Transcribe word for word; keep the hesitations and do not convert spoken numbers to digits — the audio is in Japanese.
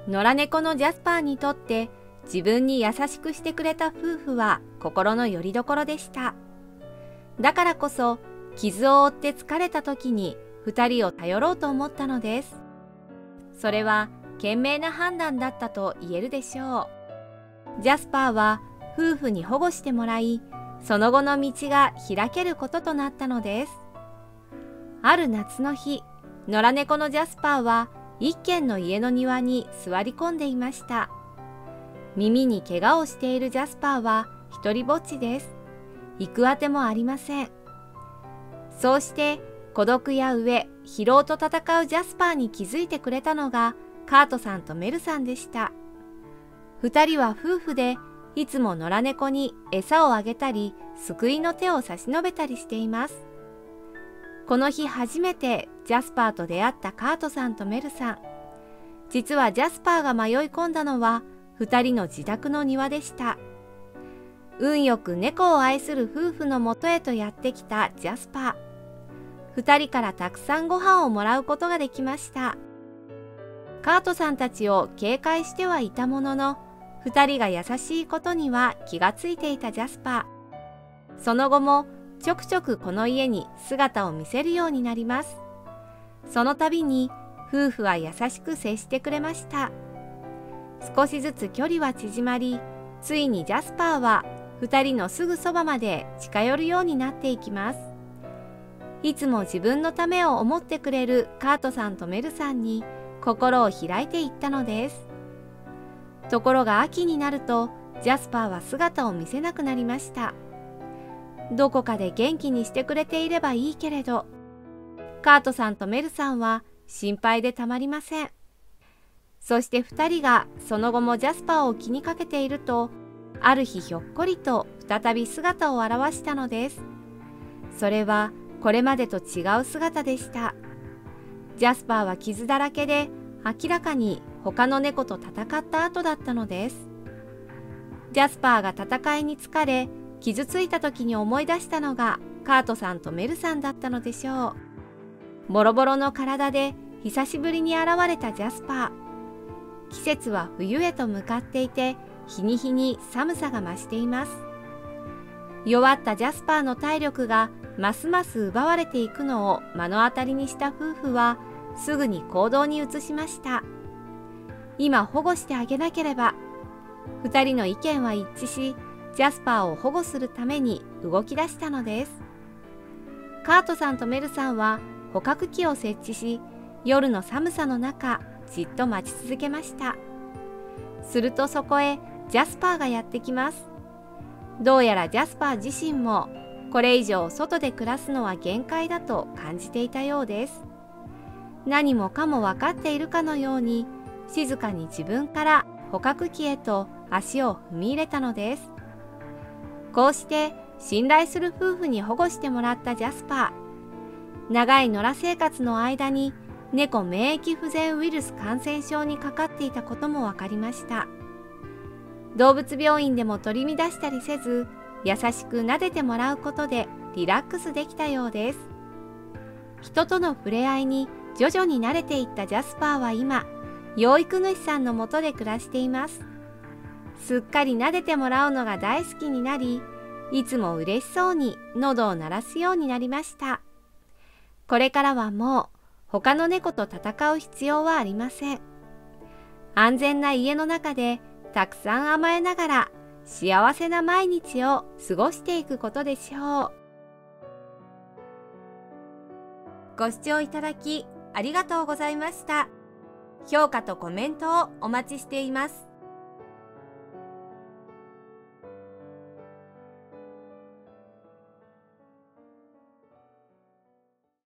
野良猫のジャスパーにとって自分に優しくしてくれた夫婦は心の拠り所でした。だからこそ傷を負って疲れた時に二人を頼ろうと思ったのです。それは賢明な判断だったと言えるでしょう。ジャスパーは夫婦に保護してもらい、その後の道が開けることとなったのです。ある夏の日、野良猫のジャスパーは一軒の家の庭に座り込んでいました。耳に怪我をしているジャスパーは一人ぼっちです。行くあてもありません。そうして孤独や飢え、疲労と戦うジャスパーに気づいてくれたのがカートさんとメルさんでした。二人は夫婦でいつも野良猫に餌をあげたり、救いの手を差し伸べたりしています。この日初めてジャスパーと出会ったカートさんとメルさん。実はジャスパーが迷い込んだのは二人の自宅の庭でした。運よく猫を愛する夫婦のもとへとやってきたジャスパー。二人からたくさんご飯をもらうことができました。カートさんたちを警戒してはいたものの、二人が優しいことには気がついていたジャスパー。その後もちょくちょくこの家に姿を見せるようになります。その度に夫婦は優しく接してくれました。少しずつ距離は縮まり、ついにジャスパーは二人のすぐそばまで近寄るようになっていきます。いつも自分のためを思ってくれるカートさんとメルさんに心を開いていったのです。ところが秋になるとジャスパーは姿を見せなくなりました。どこかで元気にしてくれていればいいけれど、カートさんとメルさんは心配でたまりません。そして二人がその後もジャスパーを気にかけていると、ある日ひょっこりと再び姿を現したのです。それはこれまでと違う姿でした。ジャスパーは傷だらけで、明らかに他の猫と戦った後だったのです。ジャスパーが戦いに疲れ、傷ついた時に思い出したのがカートさんとメルさんだったのでしょう。ボロボロの体で久しぶりに現れたジャスパー。季節は冬へと向かっていて、日に日に寒さが増しています。弱ったジャスパーの体力がますます奪われていくのを目の当たりにした夫婦はすぐに行動に移しました。今保護してあげなければ。二人の意見は一致し、ジャスパーを保護するために動き出したのです。カートさんとメルさんは捕獲器を設置し、夜の寒さの中じっと待ち続けました。するとそこへジャスパーがやってきます。どうやらジャスパー自身もこれ以上外で暮らすのは限界だと感じていたようです。何もかも分かっているかのように静かに自分から捕獲器へと足を踏み入れたのです。こうして信頼する夫婦に保護してもらったジャスパー。長い野良生活の間に猫免疫不全ウイルス感染症にかかっていたことも分かりました。動物病院でも取り乱したりせず、優しく撫でてもらうことでリラックスできたようです。人との触れ合いに徐々に慣れていったジャスパーは今、養育主さんのもとで暮らしています。すっかり撫でてもらうのが大好きになり、いつも嬉しそうに喉を鳴らすようになりました。これからはもう他の猫と戦う必要はありません。安全な家の中でたくさん甘えながら幸せな毎日を過ごしていくことでしょう。ご視聴いただきありがとうございました。評価とコメントをお待ちしています。